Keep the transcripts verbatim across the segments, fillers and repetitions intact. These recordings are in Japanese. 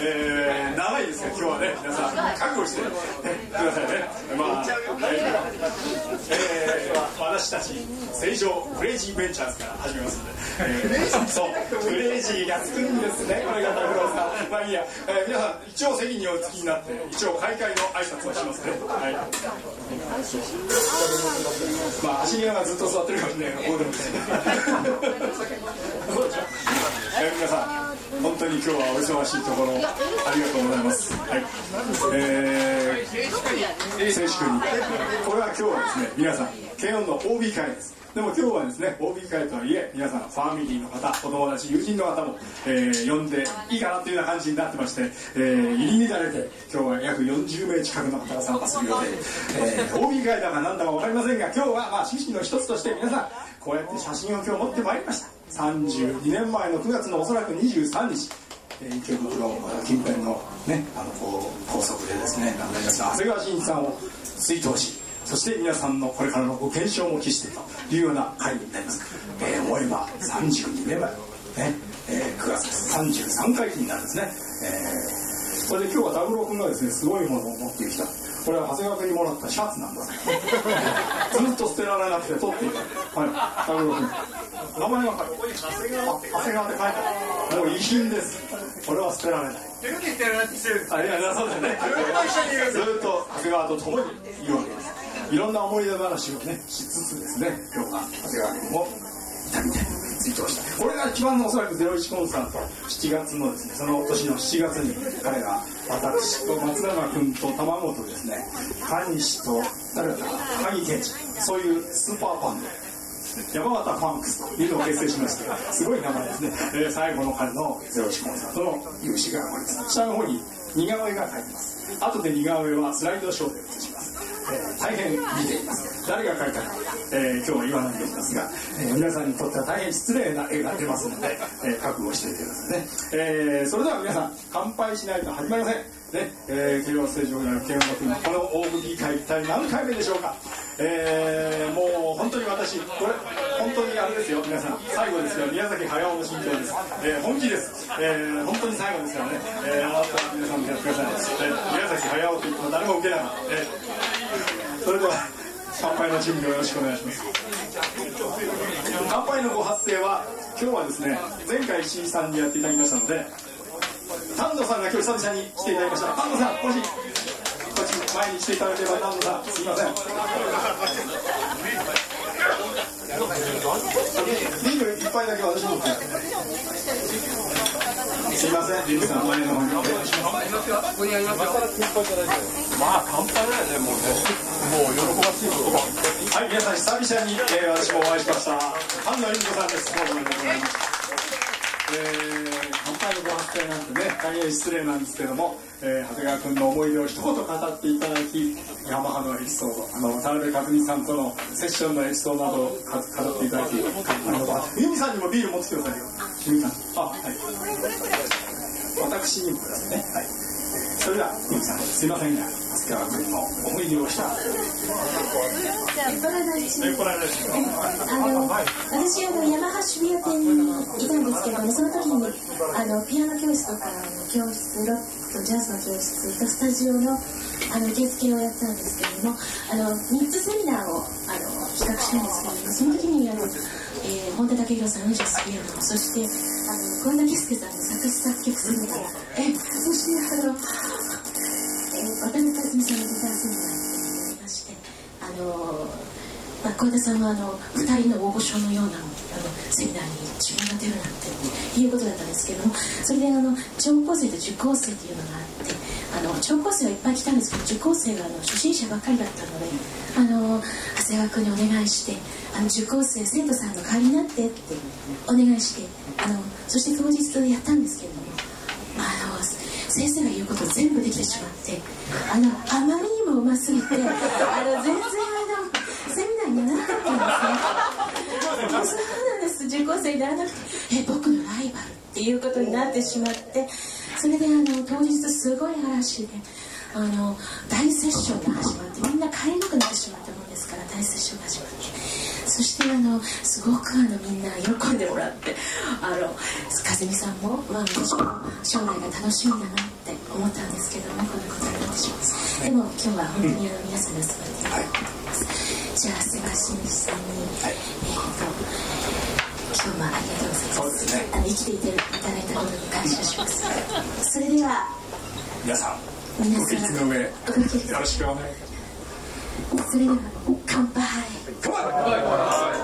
えー、長いですが今日はね皆さん覚悟して、ね、くださいね。まあ、えー、私たち成城クレイジーベンチャーズから始めますので、えー、そうクレイジーがつくんですね。これが拓郎さん。まあいいや、えー、皆さん一応席にお着きになって一応開会の挨拶をしますね。はい。まあ足際がずっと座ってるかもしれないからこうでもえー、皆さん本当に今日はお忙しいところありがとうございます。はい。えー、静粛に。これは今日はですね皆さん軽音の オービー 会です。でも今日はですね オービー 会とはいえ皆さんファミリーの方お友達友人の方も、えー、呼んでいいかなというような感じになってまして、えー、入り乱れて今日は約よんじゅうめい近くの方が参加するようで、えー、オービー 会だかなんだか分かりませんが今日はまあ趣旨の一つとして皆さんこうやって写真を今日持ってまいりました。さんじゅうにねんまえのくがつのおそらくにじゅうさんにち、えー、池袋近辺のねあのこう高速でですね亡くなりました長谷川慎一さんを追悼しそして皆さんのこれからのご健勝も期してというような会になります。えー、思えばさんじゅうにねんまえ、ねえー、くがつさんじゅうさんかい忌になるんですね。えー、それで今日は拓郎君がですねすごいものを持ってきた。これは長谷川君にもらったシャツなんだずっと捨てられなくて取っていた。はい、拓郎君名前が書いてここに長谷川って長谷川って書いてある。もう遺品です。これは捨てられない。手抜き捨てられないってしてるんですか。いやそうですね。ずっと長谷川と共にいるわけです。いろんな思い出話をねしつつですね今日は長谷川君もいたみたいに追悼した。これが一番のおそらくゼロイチコンサートしちがつのですねその年のしちがつに彼が私と松永君と卵とですね川西と誰だったかな高木健二そういうスーパーファンで山形ファンクスというのを結成しましてすごい名前ですね、えー、最後の彼のゼロイチコンサートの有志がこれです。下の方に似顔絵が描いてます。後で似顔絵はスライドショーで映します。えー、大変見ています。誰が描いたか、えー、今日は言わないでいますが、えー、皆さんにとっては大変失礼な絵が出ますので、えー、覚悟しておいてくださいね。えー、それでは皆さん乾杯しないと始まりませんね。えー、慶応ステージをやる慶応学院この オービー 会一体何回目でしょうか。えー、もう本当に私これ本当にあれですよ皆さん最後ですよ。宮崎駿の心境です。えー、本気です。えー、本当に最後ですからね。えー、あなた皆さんもやってください。えー、宮崎駿と言っても誰も受けなかった。えー、それでは乾杯の準備をよろしくお願いします。乾杯のご発声は今日はですね前回石井さんにやっていただきましたので丹野さんが今日久々に来ていただきました。丹野さんこっちこっち前に来ていただければ丹野さんすいません。ビール一杯だけ私持ってすいません。リンクさん前の方にお願いします。ここにありますよ。まあ乾杯だよねもうね。もう喜ばしいことが。はい皆さん久々に、えー、私もお会いしました丹野リンクさんです。どうもありがとうございます。えー、乾杯のご発声なんてね大変失礼なんですけども、えー、長谷川君の思い出を一言語っていただきヤマハのエピソードあの田辺克美さんとのセッションのエピソードなどを語っていただき由美さんにもビール持ってきてくださいよ。由美さんあはい私にもくださいね。はいそれでは由美さんすいませんが長谷川君の思い出をしたあの私あのヤマハ渋谷店にいたんですけれどもその時にあのピアノ教室とか教室ロックとジャズの教室とスタジオのあの受付をやったんですけれどもあのみっつセミナーをあの企画したんですけれどもその時にあの、えー、本田武宏さんのジャズピアノそしてあの小枝喜助さんの作詞作曲セミナーえそしてあの、えー、渡辺克美さんのギターセミナーになりましてあのまあ、小枝さんはあのふたりの大御所のようなあのセミナーに自分が出るなんていうことだったんですけどもそれであの聴講生と受講生というのがあってあの聴講生はいっぱい来たんですけど受講生があの初心者ばっかりだったのであの長谷川君にお願いしてあの受講生生徒さんの代わりになってってお願いしてあのそして当日やったんですけれどもあの先生が言うこと全部できてしまってあのあまりにもうますぎてあの全然あのセミナーにならなかったんですね。そうなんです。受講生にならなくてえ僕のライバルっていうことになってしまってそれであの当日すごい嵐であの大セッションが始まってみんな帰れなくなってしまったものですから大セッションが始まってそしてあのすごくあのみんな喜んでもらって、あの和美さんも、まあ、私も将来が楽しみだなって思ったんですけども、こんなことになってしまう。でも今日は本当にあの皆さんの集まりでありがとうございます。じゃあ菅真一さんに、はい、えーと今日もありがとうございます。そうですね、あの生きていていただいたことに感謝します。それでは皆さんご起立の上よろしくお願いします。 それでは乾杯。 乾杯。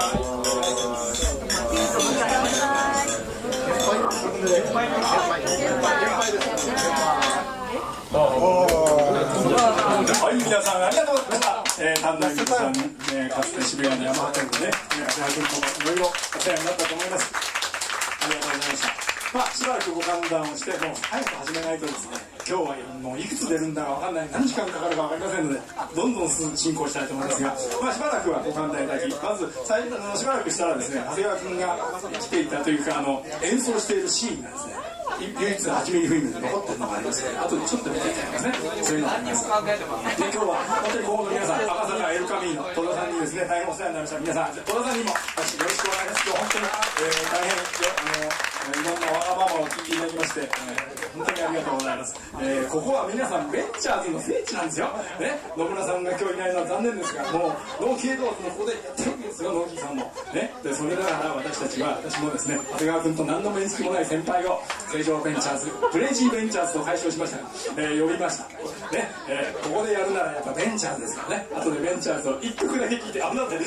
はい、皆さんありがとうございました。えー、丹内さん、えー、かつて渋谷の山畑でね、長谷川君ともいろいろお世話になったと思います。ありがとうございました。まあ、しばらくご歓談をして、もう早く始めないとですね、今日はもういくつ出るんだかわかんない、何時間かかるかわかりませんので、どんどん進行したいと思いますが、まあ、しばらくはご歓談いただき、まず最初のしばらくしたらですね、長谷川君が来ていたというか、あの演奏しているシーンがですね、唯一はちミリフィルムで残ってるのがありますので、後でちょっと見ていただきますね。そういうのがあります。で、今日は本当にここの皆さん、赤坂エルカミーノ、戸田さんにですね、大変お世話になりました。皆さん、戸田さんにも私よろしくお願いします。本当に、えー、大変あのいろんなわがままを聞いていただきまして、えー、本当にありがとうございます。えー、ここは皆さんベンチャーズの聖地なんですよ。ね、野村さんが今日いないのは残念ですが、もう農機動のここでやってるんですよ、農機さんも。ね、でそれながら私たちは、私もですね、長谷川君と何の面識もない先輩を成城ベンチャーズ、クレイジーベンチャーズと解消しましたが、えー、呼びました。ね、えー、ここでやるならやっぱベンチャーズですからね、後でベンチャーズを一曲だけ聴いて、あんなってい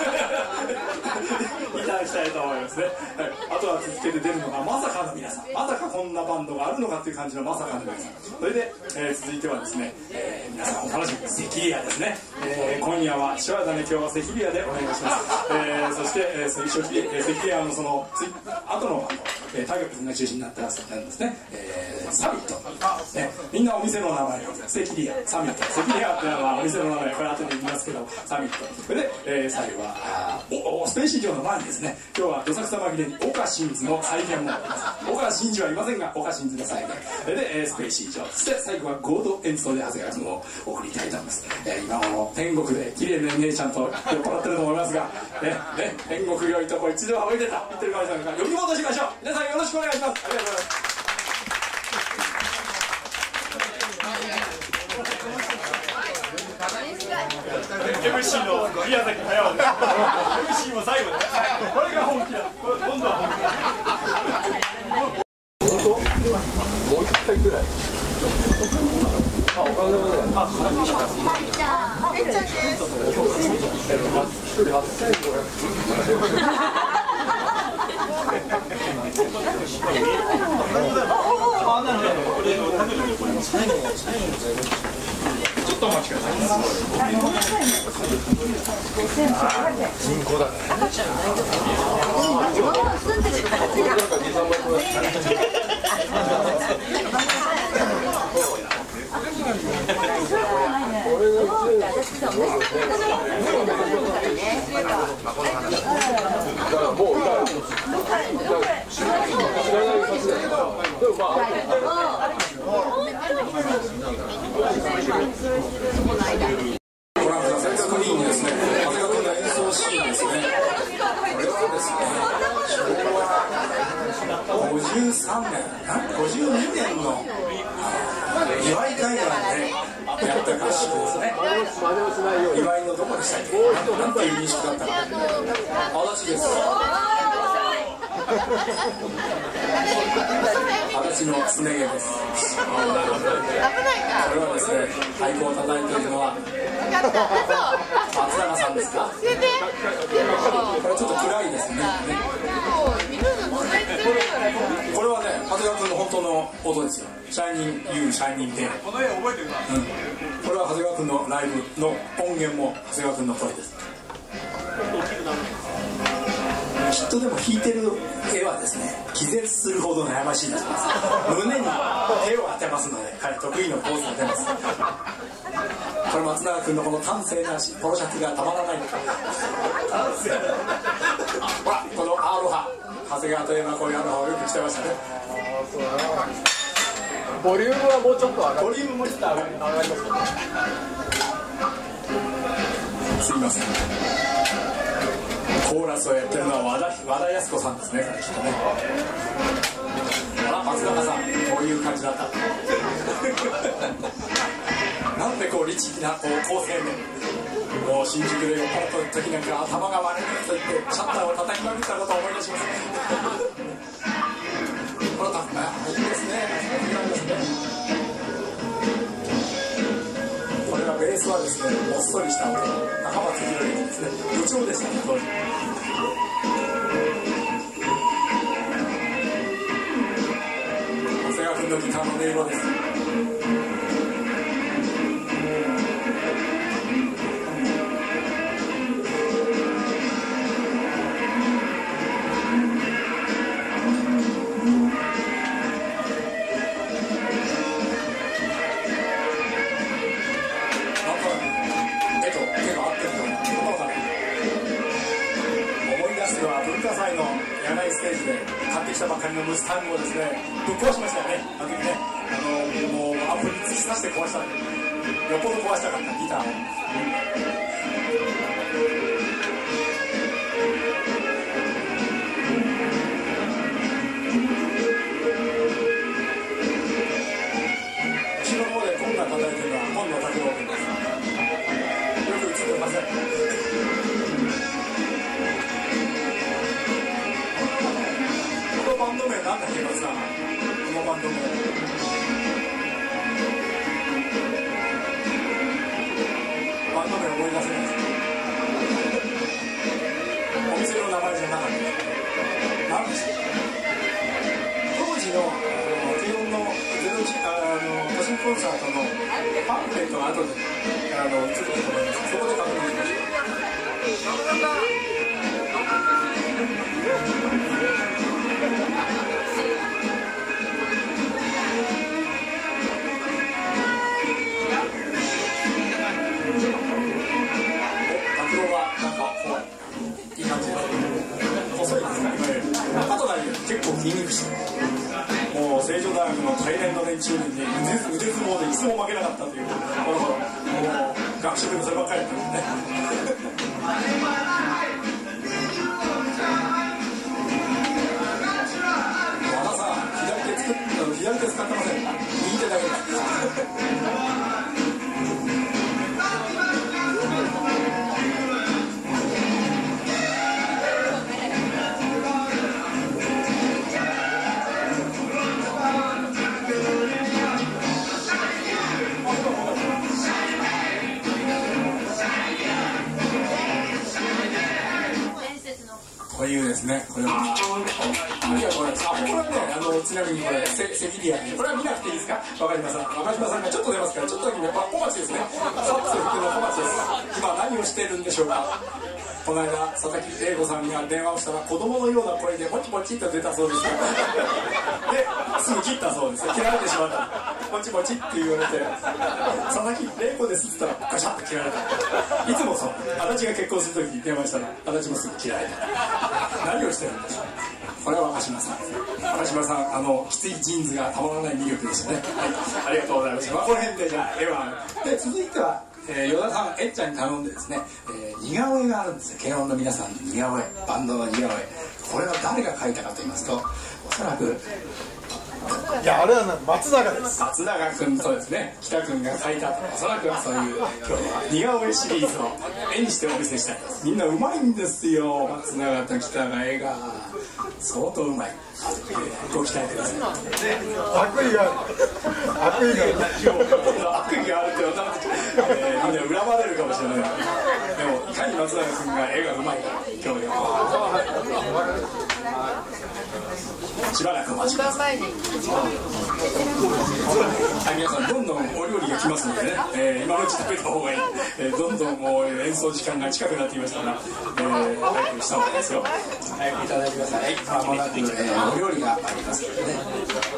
ただきたいと思いますね。はい、あとは続けて出るのがまさかの皆さん、まさかこんなバンドがあるのかっていう感じのまさかの皆さん、それで、えー、続いてはですね、えー、皆さんお楽しみにセキリアですね、えー、今夜は手話だね、今日はセキリアでお願いします。えー、そして、えー、セキリアのそのつ後のバンド、えー、タゲ君が中心になったなんですね、えー、サミット、ね、みんなお店の名前をセキリア、サミット、セキリアっていうのはお店の名前、これ後で言いますけど、サミット、それで、えー、最後はおおスペーシー上の前にですね、今日はどさくさ紛れに岡真嗣の再現もあります。岡真嗣はいませんが、岡真嗣の再現、それで、えー、スペーシー上、そして最後は合同演奏で長谷川君を送りたいと思います。えー、今の天国で綺麗な姉ちゃんと酔っ払ってると思いますが、ねね、天国よいとこ一度はおいでた言ってるかもしれませんが、呼び戻しましょう。皆さんよろしくお願いします。ありがとうございます。エムシー の宮崎駿です。エムシー も最後です。これが本気だ。今度は本気だ。本当？もう一回ぐらい。あ、お金でもない。あ、はい、じゃあ、めっちゃです。一人はっせんごひゃく。あ、なるほど。ちょっとお待ちください。人口だね。ご覧ください。スクリーンにですね、長谷川君の演奏シーンですね。これはですね、昭和ごじゅうさんねん、ごじゅうにねんの祝い海岸でやった合宿ですね。祝いのどこでしたっけ？なんていう民宿だったか。足立です。足立のすね毛です。これはですね、太鼓を叩いているのは松永さんですか。これちょっと暗いですね。これはね、長谷川君の本当の音ですよ。シャイニング ユー シャイニング デイ。この絵覚えてるか。うん。これは長谷川君のライブの音源も長谷川君の声です。きっとでも弾いてる絵はですね、気絶するほど悩ましいです。胸に手を当てますので、彼得意のポーズが出ます。これ松永君のこの端正なポロシャツがたまらない。ほら、このアーロハ、長谷川といえばこういうアーロハをよく着てましたね。ボリュームはもうちょっと上がる。ボリュームもちょっと上がりますね。すいません。 コーラスをやってるのは和田和田靖子さんですね、きっとね。あら、松永さん、こういう感じだったなんでこう律儀なこう好青年、もう新宿で酔っ払った時なんか頭が割れると言ってシャッターを叩きまくったことを思い出しますこれだ、いいですね、これはベースはですね、もっそりした音、高松宏之ですね、部長でしたね、当時。長谷川君のギターの音色です。買ってきたばっかりのムスタングをですね、ぶっ壊しましたよね、あの時ね。あのもうアンプに突き刺して壊した、よっぽど壊したかったギターを。後ろの方でコンガ叩いてるのは今野拓郎君です。よく映ってません。バンド名なんだっけ、松さん、このバンド名。バンド名思い出せないです。お店の名前じゃなかった。何でしたっけ。当時の基本のゼロ一あの都心コンサートのパンフレットが後であの映ってると思います。そこで確認しました。結構筋肉質、もう成城大学の大連の連中に、ね、腕相撲でいつも負けなかったという、もう学習でもそればっかりだったんですね。和田さん、左手作っ左手使ってません、右手だけだ。こういうですね、これは、あるいはこれ、あ、これはね、あの、ちなみにこれ、セセビリアン、これは見なくていいですか、若島さん。若島さんがちょっと出ますから、ちょっとだけね、まあ、小町ですね。サックス吹くの小町です。今何をしているんでしょうか。この間、佐々木玲子さんが電話をしたら、子供のような声で、ポチポチっと出たそうです。で、すぐ切ったそうです。切られてしまった。ポチポチって言われて、佐々木玲子ですって言ったら、ガシャッと切られた。いつもそう。足立が結婚するときに電話したら、足立もすぐ切られた。何をしてるんでしょう。これは若島さん。若島さん、あの、きついジーンズがたまらない魅力ですね。はい。ありがとうございます。まあ、この辺で、じゃあ、絵は。で、続いては、えー、与田さん、えっちゃんに頼んでですね、えー、似顔絵があるんですよ。軽音の皆さんの似顔絵、バンドの似顔絵。これは誰が描いたかと言いますと、おそらく、 いや、あれはな松永です。 松永君とですね、北君が描いた、おそらくはそういう今日は似顔絵シリーズを絵にしてお見せしたいです。みんなうまいんですよ。松永と北が絵が相当うまい。ご期待ください。 悪意がある。悪意がある。 悪意があるって分かって、えー、みんな恨まれるかもしれない。でもいかに松永君が絵がうまいか今日しばらくお待ちください。はい、皆さんどんどんお料理が来ますのでね、えー、今のうち食べた方がいい、えー、どんどんもう演奏時間が近くなってきましたから、えー、早くした方がいいですよ。早くいただいてください。まもなく、えー、お料理がありますのでね。